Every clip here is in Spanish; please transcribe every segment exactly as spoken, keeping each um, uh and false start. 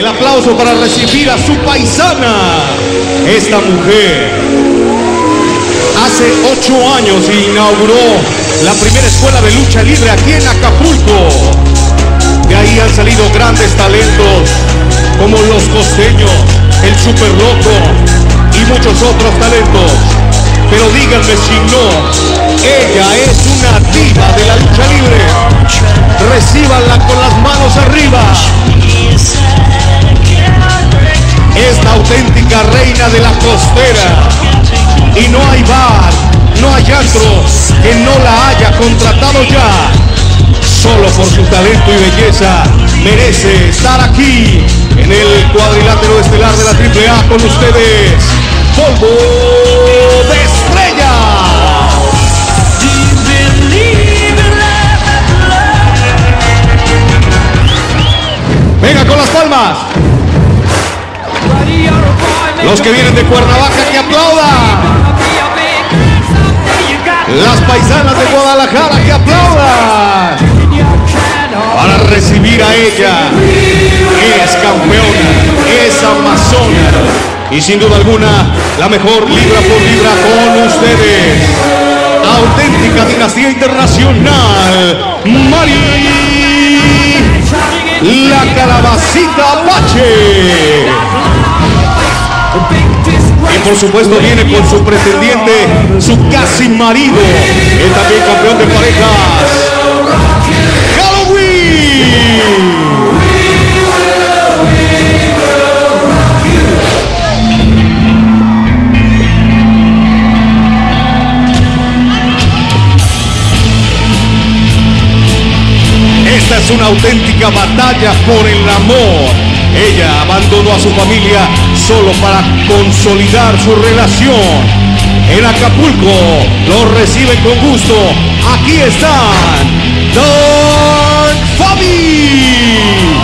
El aplauso para recibir a su paisana. Esta mujer hace ocho años inauguró la primera escuela de lucha libre aquí en Acapulco. De ahí han salido grandes talentos como los costeños, el super loco y muchos otros talentos. Pero díganme si no, ella es una diva de la lucha libre. Recíbanla con las manos arriba. Es la auténtica reina de la costera. Y no hay bar, no hay antro que no la haya contratado ya. Solo por su talento y belleza merece estar aquí en el cuadrilátero estelar de la triple A con ustedes, Polvo de Estrella. Venga con las palmas. Los que vienen de Cuernavaca que aplaudan. Las paisanas de Guadalajara que aplaudan. Para recibir a ella. Es campeona, es amazona. Y sin duda alguna, la mejor libra por libra con ustedes. Auténtica dinastía internacional. Mari, la Calabacita Apache. Y por supuesto viene con su pretendiente, su casi marido, el también campeón de parejas, Halloween. Esta es una auténtica batalla por el amor. Ella abandonó a su familia solo para consolidar su relación. En Acapulco los reciben con gusto. Aquí están Don Fabi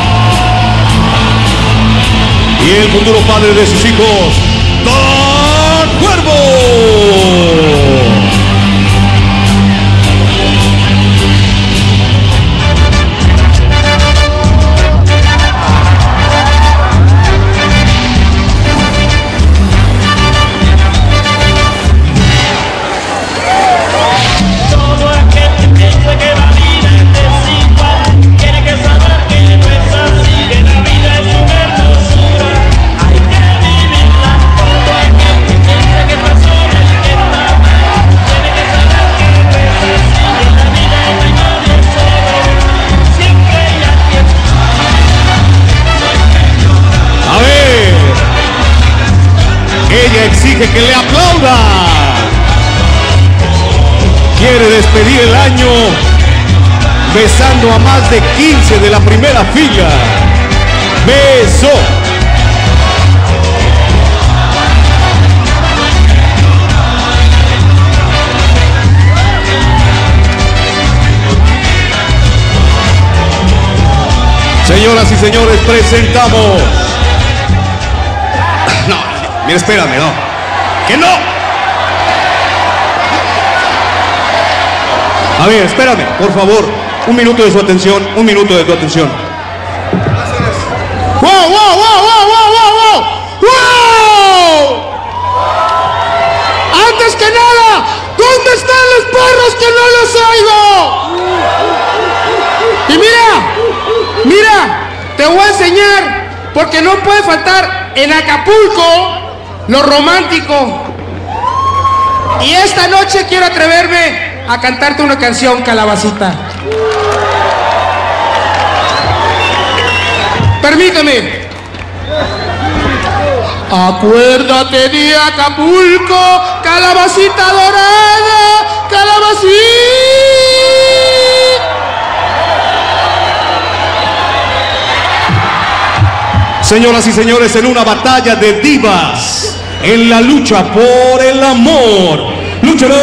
y el futuro padre de sus hijos, Don Cuervo. Exige que le aplauda. Quiere despedir el año besando a más de quince de la primera fila. Beso. Señoras y señores, presentamos. No, mira, espérame, no. ¡Que no! A ver, espérame, por favor. Un minuto de su atención, un minuto de tu atención. ¡Wow, wow, wow, wow, wow, wow, wow! ¡Wow! Antes que nada, ¿dónde están los perros que no los oigo? Y mira, mira, te voy a enseñar, porque no puede faltar en Acapulco lo romántico. Y esta noche quiero atreverme a cantarte una canción, Calabacita. Permíteme. Acuérdate de Acapulco, calabacita dorada, calabacita. Señoras y señores, en una batalla de divas, en la lucha por el amor, lucharán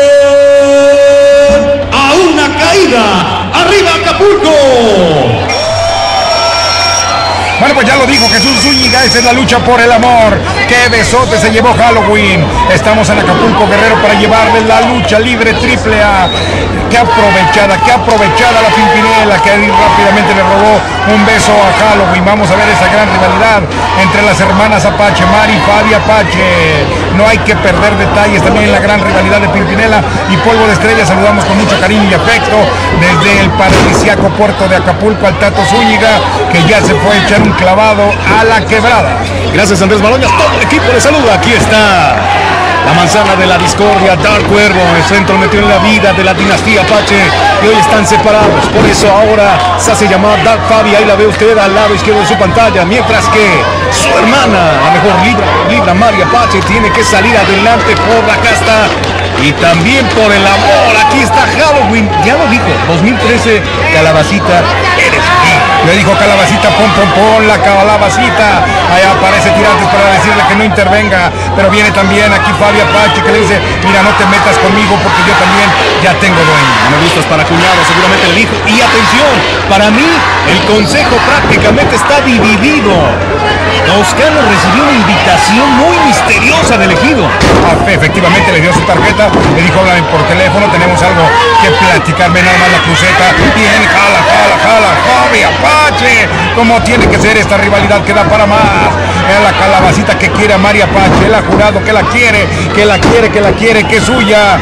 a una caída. ¡Arriba Acapulco! Bueno, pues ya lo dijo Jesús Zúñiga, esa es la lucha por el amor. ¡Qué besote se llevó Halloween! Estamos en Acapulco, Guerrero, para llevarles la lucha libre triple A. ¡Qué aprovechada, qué aprovechada la Pimpinela, que ahí rápidamente le robó un beso a Halloween! Vamos a ver esa gran rivalidad entre las hermanas Apache, Mari y Fabi Apache. No hay que perder detalles también en la gran rivalidad de Pimpinela y Polvo de Estrella. Saludamos con mucho cariño y afecto desde el paradisíaco puerto de Acapulco al Tato Zúñiga, que ya se fue a echar un clavado a la quebrada. Gracias, Andrés Maloñas. Todo el equipo le saluda. Aquí está la manzana de la discordia, Dark Cuervo, el centro metió en la vida de la dinastía Apache, y hoy están separados. Por eso ahora se hace llamar Dark Fabi. Ahí la ve usted al lado izquierdo de su pantalla. Mientras que su hermana, la mejor libra, libra Mari Apache, tiene que salir adelante por la casta y también por el amor. Aquí está Halloween. Ya lo dijo, dos mil trece, Calabacita, eres mío. Le dijo Calabacita, pon, pon, pon la calabacita. Allá aparece Tirantes para decirle que no intervenga. Pero viene también aquí Fabi Apache, que le dice, mira, no te metas conmigo porque yo también ya tengo dueño. No me gustas para cuñado, seguramente le dijo. Y atención, para mí el consejo prácticamente está dividido. Toscano recibió una invitación muy misteriosa del ejido. Ah, efectivamente le dio su tarjeta, le dijo, háblame por teléfono, tenemos algo que platicar. Ve nada más la cruceta. Bien, jala, jala, jala, Fabi Apache. Como tiene que ser esta rivalidad que da para más. Es la Calabacita que quiere a Mari Apache. Él ha jurado que la quiere, que la quiere, que la quiere, que es suya.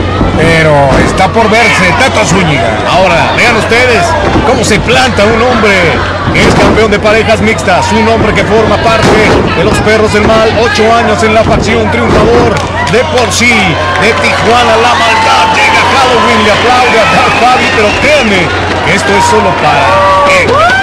Pero está por verse, Tato Zúñiga. Ahora, vean ustedes cómo se planta un hombre que es campeón de parejas mixtas, un hombre que forma parte de los Perros del Mal, ocho años en la facción triunfador de por sí, de Tijuana, la maldad. Llega Halloween, le aplaude a Dark Fabi, pero créanme que esto es solo para que...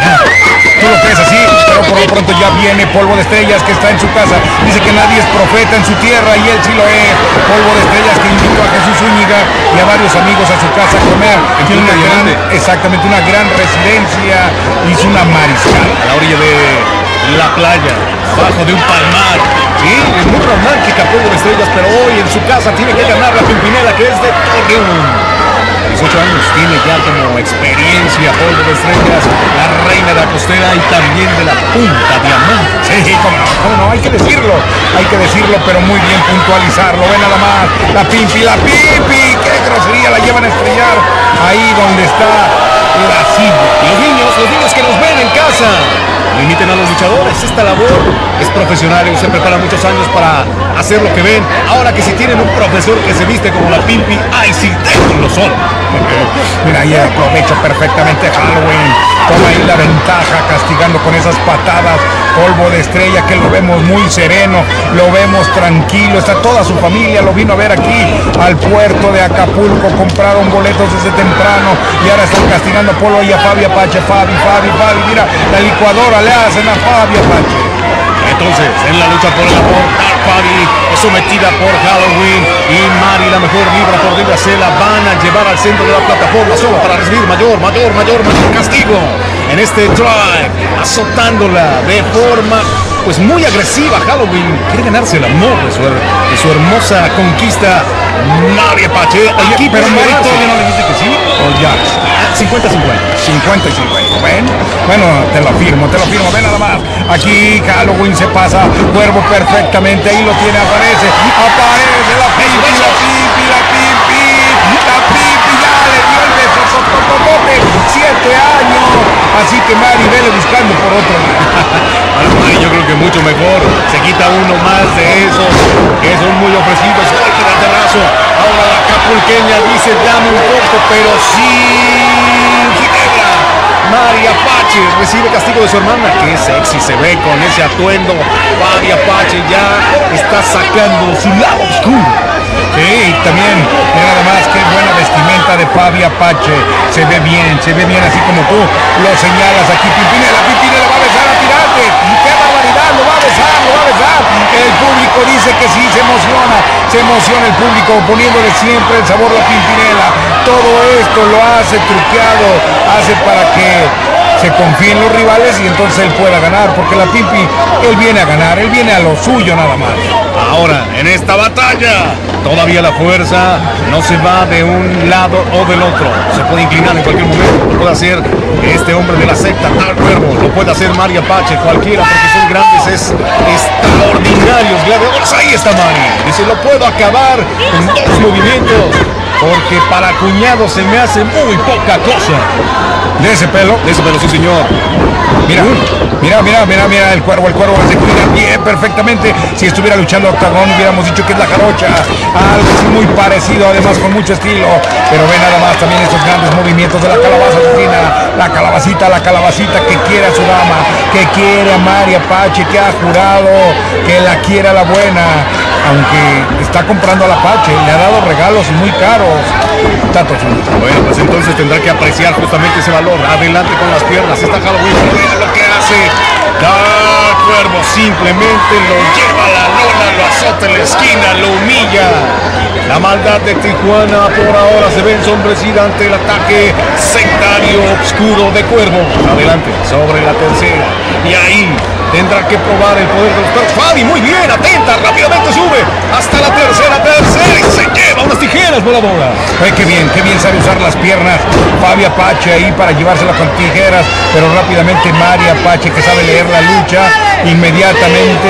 Tú lo crees así, pero por lo pronto ya viene Polvo de Estrellas, que está en su casa. Dice que nadie es profeta en su tierra y él sí lo es. Polvo de Estrellas, que invitó a Jesús Zúñiga y a varios amigos a su casa a comer. Tiene una gran, exactamente, una gran residencia. Hizo una mariscal a la orilla de la playa, bajo de un palmar. Sí, es muy romántica Polvo de Estrellas, pero hoy en su casa tiene que ganar la Pimpinela, que es de Torreón. dieciocho años tiene ya como experiencia Polvo de Estrellas, la reina de la costera y también de la Punta Diamante. Sí, cómo no, cómo no, hay que decirlo, hay que decirlo, pero muy bien puntualizarlo. Ve nada más, la Pimpi, la Pimpi, qué grosería, la llevan a estrellar ahí donde está la silla. Los niños, los niños que nos ven en casa, limiten a los luchadores. Esta labor es profesional y se prepara muchos años para hacer lo que ven. Ahora que si tienen un profesor que se viste como la Pimpi, ¡ay sí, déjenlo solo! Mira, ahí aprovecha perfectamente Halloween. Toma ahí la ventaja, castigando con esas patadas. Polvo de Estrella, que lo vemos muy sereno, lo vemos tranquilo. Está toda su familia, lo vino a ver aquí al puerto de Acapulco. Compraron boletos desde temprano y ahora están castigando a Polvo y a Fabi Apache. Fabi, Fabi, Fabi, mira, la licuadora le hacen a Fabi Apache. Entonces, en la lucha por el amor, Dark Fabi es sometida por Halloween y Mari, la mejor libra por libra, se la van a llevar al centro de la plataforma solo para recibir mayor, mayor, mayor, mayor castigo en este drive, azotándola de forma pues muy agresiva. Halloween quiere ganarse el amor de su, de su hermosa conquista Mari Apache. Oye, pero Mari todavía no le dice que sí, o ya cincuenta cincuenta. cincuenta y cincuenta. Bueno, bueno, te lo firmo, te lo firmo. Ve nada más. Aquí Halloween se pasa Cuervo perfectamente. Ahí lo tiene, aparece. Aparece la Pimpi, la Pimpi, la Pimpi. La Pimpi ya le dio el beso. Siete años. Así que Mari, vele buscando por otro lado. Para Mari yo creo que mucho mejor. Se quita uno más de esos que son muy ofrecidos. Golpe de aterrazo. Ahora la acapulqueña dice dame un poco, pero sin ginebra. Mari Apache recibe castigo de su hermana. Qué sexy se ve con ese atuendo. Mari Apache ya está sacando su lado oscuro. Sí, y también, mira nada más, qué buena vestimenta de Fabi Apache. Se ve bien, se ve bien así como tú lo señalas aquí. Pimpinela, Pimpinela va a besar a Tirantes. ¡Qué barbaridad! Lo va a besar, lo va a besar. El público dice que sí, se emociona. Se emociona el público poniéndole siempre el sabor a la Pimpinela. Todo esto lo hace truqueado, hace para que se confíe en los rivales y entonces él pueda ganar, porque la Pimpi, él viene a ganar, él viene a lo suyo nada más. Ahora, en esta batalla, todavía la fuerza no se va de un lado o del otro. Se puede inclinar en cualquier momento. Lo puede hacer este hombre de la secta, Tal Cuervo. Lo puede hacer Mari Apache, cualquiera, porque son grandes, es extraordinarios gladiadores. Ahí está Mari. Dice, lo puedo acabar en dos movimientos, porque para cuñado se me hace muy poca cosa. De ese pelo. De ese pelo, sí, señor. Mira, mira, mira, mira, mira, el cuervo, el cuervo se cuida bien, perfectamente. Si estuviera luchando octagón, hubiéramos dicho que es la jarocha. Algo así muy parecido, además con mucho estilo. Pero ve nada más también estos grandes movimientos de la calabaza asesina. La calabacita, la calabacita que quiere a su dama, que quiere a Mari Apache, que ha jurado que la quiere a la buena. Aunque está comprando a la Apache, le ha dado regalos muy caros. Tato. Bueno, pues entonces tendrá que apreciar justamente ese valor. Adelante con las piernas. Está Halloween, vean lo que hace. Tal Cuervo simplemente lo lleva a la lona, lo azota en la esquina, lo humilla. La maldad de Tijuana por ahora se ve ensombrecida ante el ataque sectario oscuro de Cuervo. Adelante, sobre la tercera. Y ahí tendrá que probar el poder de los perros. Fabi, muy bien, atenta, rápidamente sube hasta la tercera, tercera y se lleva unas tijeras por la bola. Ay, qué bien, qué bien sabe usar las piernas Fabi Apache ahí para llevársela con tijeras, pero rápidamente Mari Apache, que sabe leer la lucha, inmediatamente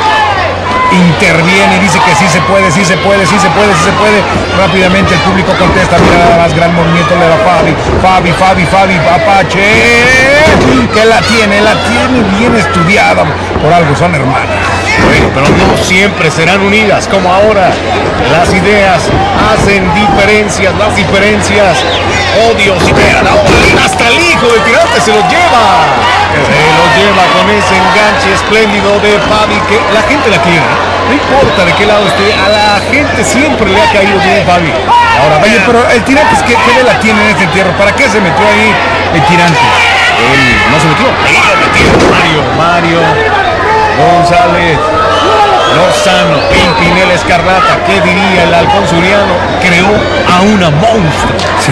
interviene y dice que sí se puede, sí se puede, sí se puede, sí se puede. Rápidamente el público contesta, mira nada más, gran movimiento le da Fabi, Fabi, Fabi, Fabi, Apache, que la tiene, la tiene bien estudiada, por algo son hermanas. Bueno, pero no siempre serán unidas como ahora. Las ideas hacen diferencias, las diferencias, odios y vean ahora, hasta el hijo del tirante se lo lleva. Se lo lleva con ese enganche espléndido de Fabi, que la gente la quiere. No importa de qué lado esté, a la gente siempre le ha caído bien Fabi. Ahora, oye, pero el tirante, ¿qué, qué la tiene en este entierro? ¿Para qué se metió ahí el tirante? Él no se metió, ahí lo metió Mario, Mario González Lozano, Pimpinela Escarlata, ¿qué diría el halcón suriano? Creó a una monstruo. Sí.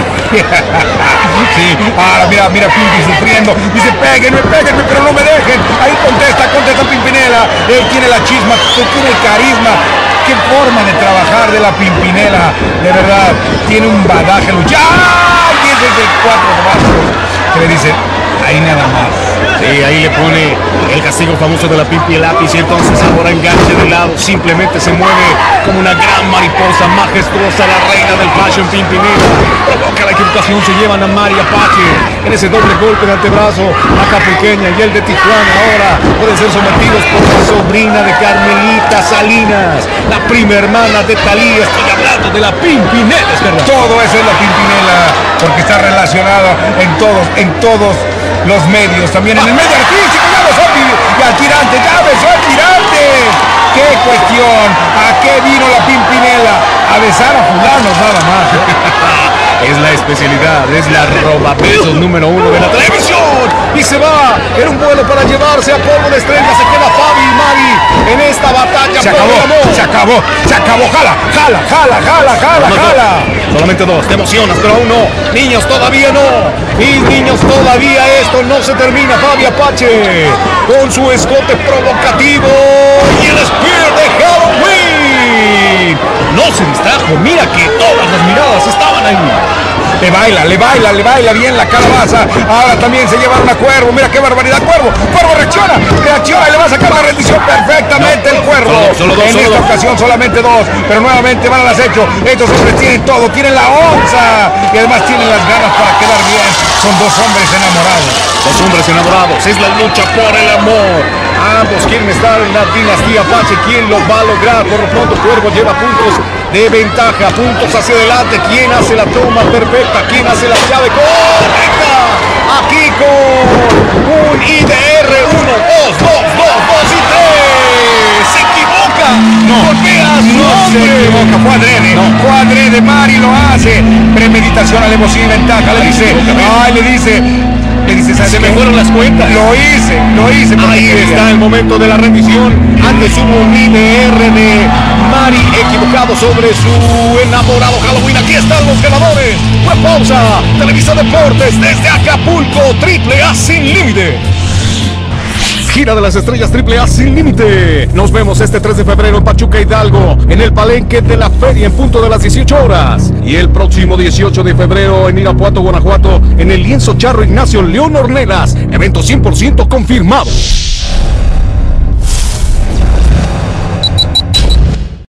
Sí. Ahora mira, mira Pimpi sufriendo. Dice, péguenme, péguenme, pero no me dejen. Ahí contesta, contesta Pimpinela. Él tiene la chisma, él tiene el carisma. Qué forma de trabajar de la Pimpinela. De verdad, tiene un badaje lucha. ¡Ay! Y ese es el cuatro brazos. Que le dice, ahí nada más. Sí, ahí le pone el castigo famoso de la Pimpi, el lápiz, y entonces ahora enganche de lado, simplemente se mueve como una gran mariposa majestuosa, la reina del fashion Pimpinela. Provoca la equivocación, se llevan a Mari Apache en ese doble golpe de antebrazo, acapulqueña y el de Tijuana ahora pueden ser sometidos por la sobrina de Carmelita Salinas, la prima hermana de Talía. Estoy hablando de la Pimpinela, es verdad. Todo eso es la Pimpinela, porque está relacionado en todos, en todos los medios, también en el medio artístico. Ya besó y al tirante, ya besó al tirante. ¡Qué cuestión! ¿A qué vino la Pimpinela? A besar a fulanos nada más, ¿eh? Es la especialidad, es la robabesos número uno de la televisión. Y se va en un vuelo para llevarse a polvo de estrella. Se queda Fabi y Mari en esta batalla. Se por acabó, el amor. se acabó, se acabó. Jala, jala, jala, jala, jala, Solamente jala. dos, solamente dos, te emocionas, pero aún no. Niños, todavía no. Mis niños, todavía esto no se termina. Fabi Apache con su escote provocativo y el spear de Halloween. No se distrajo, mira que todas las miradas estaban ahí. Le baila, le baila, le baila bien la calabaza. Ahora también se llevaron a Cuervo. Mira qué barbaridad, Cuervo. Cuervo reacciona, reacciona y le va a sacar la rendición perfectamente no, el Cuervo. Solo, solo dos, en solo esta dos. ocasión solamente dos, pero nuevamente van al acecho. Estos hombres tienen todo, tienen la onza y además tienen las ganas para quedar bien. Son dos hombres enamorados. Dos hombres enamorados, es la lucha por el amor. Ambos quieren estar en la dinastía Apache. ¿Quién lo va a lograr? Por lo pronto Cuervo lleva puntos de ventaja, puntos hacia adelante. ¿Quién hace la toma perfecta? ¿Quién hace la llave correcta? Aquí con un I D R uno, dos, dos, dos, dos y tres. Se equivoca. No, golpea a su no se hombre. equivoca, fue adrede, No. fue adrede, Mari lo hace. Premeditación, alevosía y ventaja, le dice, ay, le dice, Le dice, ¿sabes Se qué? me fueron las cuentas. Lo hice, lo hice. porque Ahí quería. está el momento de la rendición ante su I D R de Mari, equivocado sobre su enamorado Halloween. Aquí están los ganadores. Una pausa. Televisa Deportes desde Acapulco, Triple A Sin Límite. Gira de las Estrellas Triple A Sin Límite. Nos vemos este tres de febrero en Pachuca, Hidalgo, en el Palenque de la Feria en punto de las dieciocho horas. Y el próximo dieciocho de febrero en Irapuato, Guanajuato, en el Lienzo Charro Ignacio León Ornelas. Evento cien por ciento confirmado.